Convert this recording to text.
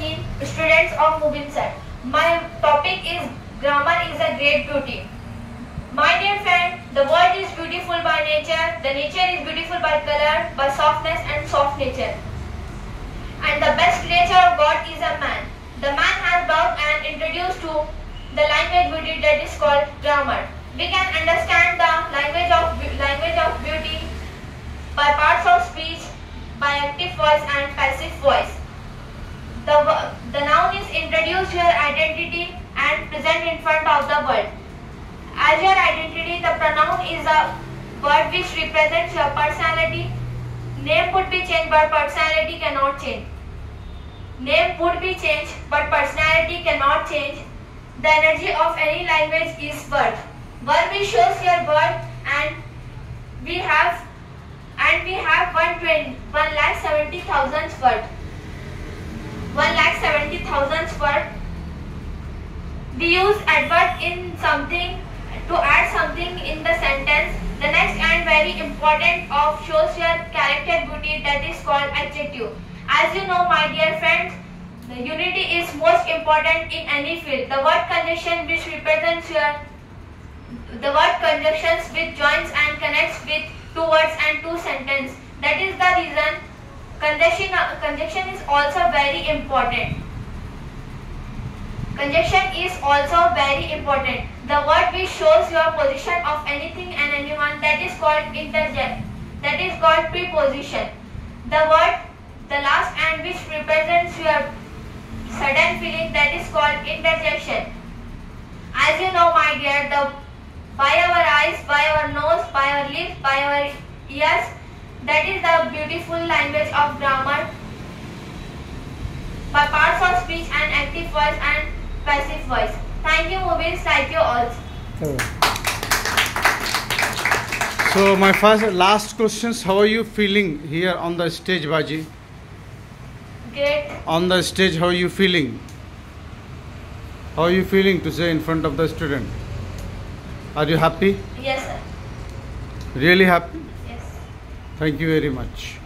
esteemed students of Mubin sir. My topic is grammar is a great beauty. My dear friend, the world is beautiful by nature. The nature is beautiful by color, by softness and soft nature. And the best creature of God is a man. The man has brought and introduced to the language beauty that is called grammar. We can understand the language of beauty by parts of speech, by active voice and passive voice. The noun is introduce your identity and present in front of the word. As your identity, the pronoun is a word which represents your personality. Name could be changed but personality cannot change. Name would be changed but personality cannot change. The energy of any language is word. Word which shows your word, and we have 1,70,000 word. 1,70,000 word. We use adverb in something to add something in the sentence. The next and very important of shows your character beauty, that is called adjective. As you know, my dear friends, the unity is most important in any field. The word conjunction which represents the word conjunctions which joins and connects with two words and two sentences. That is the reason conjunction is also very important. Conjunction is also very important. The word which shows your position of anything and anyone, that is called interject. That is called preposition. The last and which represents your sudden feeling, that is called interjection. As you know, my dear, by our eyes, by our nose, by our lips, by our ears, that is the beautiful language of grammar. By parts of speech and active voice and passive voice. Thank you, Mubin. Thank you all. So my last questions, how are you feeling here on the stage, Baji? Great. On the stage, how are you feeling? How are you feeling to say in front of the student? Are you happy? Yes, sir. Really happy? Yes. Thank you very much.